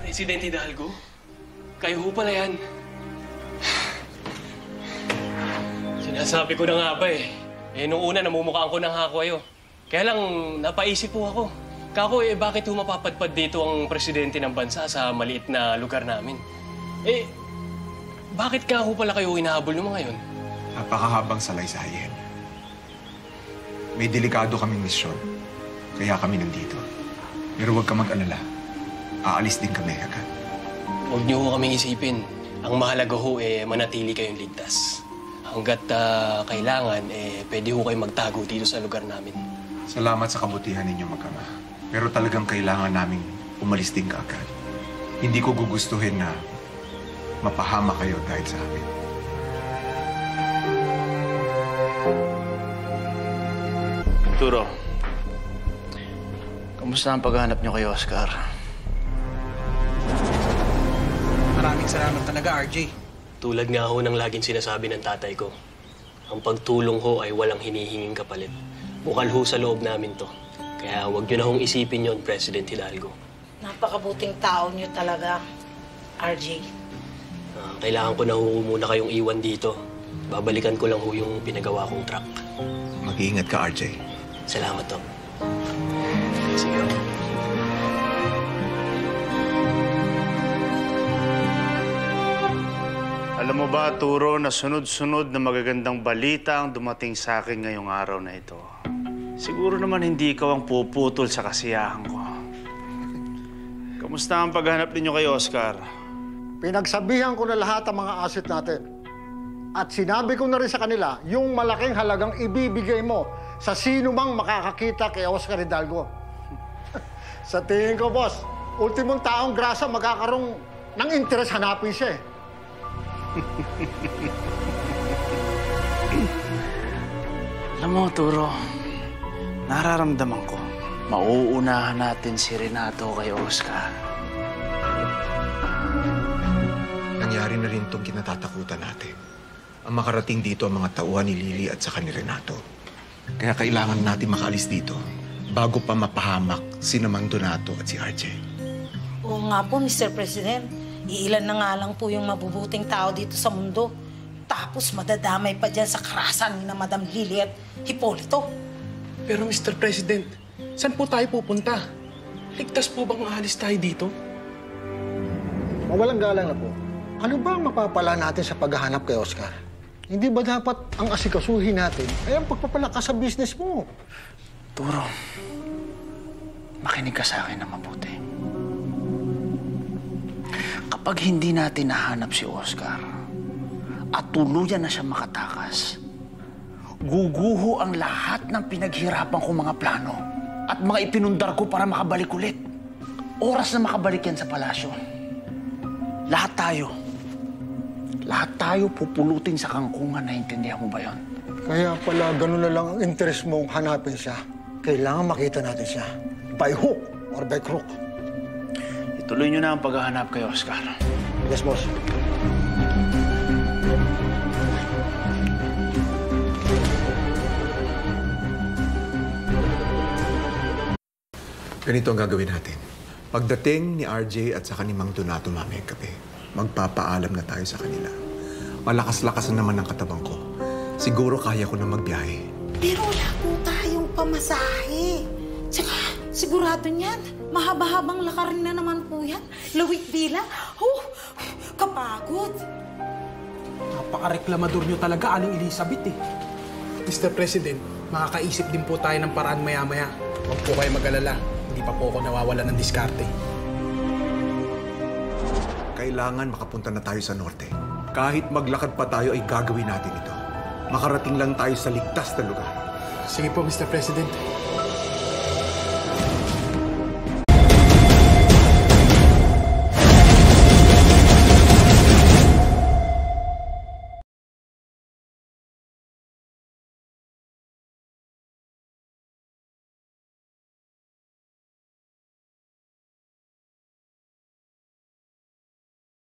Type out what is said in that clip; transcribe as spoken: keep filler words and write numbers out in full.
Presidente Hidalgo? Kayo ho pala yan. Sinasabi ko na nga ba eh. Eh, nung una, namumukhaan ko ng hako kayo. Kaya lang, napaisip po ako. Kako, eh, bakit ho mapapadpad dito ang presidente ng bansa sa maliit na lugar namin? Eh, bakit ka ho pala kayo hinahabol nung mga yun? Napakahabang salaysayin. May delikado kaming misyon. Kaya kami nandito. Pero huwag ka mag-alala. Aalis din kami agad. Huwag niyo ho kaming isipin. Ang mahalaga ho, eh, manatili kayong ligtas. Hanggat uh, kailangan, eh, pwede ho kayong magtago dito sa lugar namin. Salamat sa kabutihan ninyo, mag-ama. Pero talagang kailangan naming umalis din kaagad. Hindi ko gugustuhin na mapahama kayo dahil sa amin. Turo, kamusta ang paghahanap niyo kay Oscar? Maraming salamat talaga, R J. Tulad nga ho ng laging sinasabi ng tatay ko, ang pagtulong ho ay walang hinihinging kapalit. Bukal ho sa loob namin to. Kaya huwag niyo na hong isipin yon, President Hidalgo. Napakabuting tao niyo talaga, R J. Uh, kailangan ko na ho muna kayong iwan dito. Babalikan ko lang ho yung pinagawa kong truck. Mag-iingat ka, R J. Salamat, Tom. Sige. Alam mo ba, Turo, na sunod-sunod na magagandang balita ang dumating sa akin ngayong araw na ito. Siguro naman hindi ikaw ang puputol sa kasiyahan ko. Kamusta ang paghanap ninyo kay Oscar? Pinagsabihan ko na lahat ang mga asset natin. At sinabi ko na rin sa kanila yung malaking halagang ibibigay mo sa sino mang makakakita kay Oscar Hidalgo. Sa tingin ko, boss, ultimong taong grasa magkakaroon ng interes hanapin siya eh. Alam mo, Turo, nararamdaman ko, mauunahan natin si Renato kay Oscar. Nangyari na rin itong kinatatakutan natin. Ang makarating dito ang mga tauhan ni Lily at saka ni Renato. Kaya kailangan natin makaalis dito bago pa mapahamak si Mang Donato at si R J. Oo nga po, Mister President. Iilan na nga lang po yung mabubuting tao dito sa mundo. Tapos madadamay pa dyan sa karasan ni na Madam Lily at Hipolito. Pero Mister President, saan po tayo pupunta? Ligtas po bang aalis tayo dito? Mawalang galang na po. Ano ba ang mapapala natin sa paghahanap kay Oscar? Hindi ba dapat ang asikasuhin natin ay ang pagpapalakas sa business mo? Turo, makinig ka sa akin na mabuti. Kapag hindi natin nahanap si Oscar at tuluyan na siya makatakas, guguho ang lahat ng pinaghirapan kong mga plano at mga ipinundar ko para makabalik ulit. Oras na makabalik yan sa palasyo. Lahat tayo, lahat tayo pupulutin sa kangkungan, naiintindihan mo ba yun? Kaya pala ganun na lang ang interest mong hanapin siya. Kailangan makita natin siya. By hook or by crook. Ituloy niyo na ang paghahanap kay Oscar. Yes, boss. Ganito ang gagawin natin. Pagdating ni R J at saka ni Mang Donato mamayang gabi, magpapaalam na tayo sa kanila. Malakas-lakas na naman ang katabang ko. Siguro kaya ko na magbiyahe. Pero wala po tayong pamasahe. Tsaka, sigurado niyan. Mahaba-habang lakarin na naman po yan. Lawit bila. Oh, kapagod. Napaka-reklamador niyo talaga, Aling Elizabeth eh. Mister President, makakaisip din po tayo ng paraan maya-maya. Huwag po kayo mag-alala. Hindi pa po ako nawawala ng diskarte. Kailangan makapunta na tayo sa norte. Kahit maglakad pa tayo ay gagawin natin ito. Makarating lang tayo sa ligtas na lugar. Sige po, Mister President.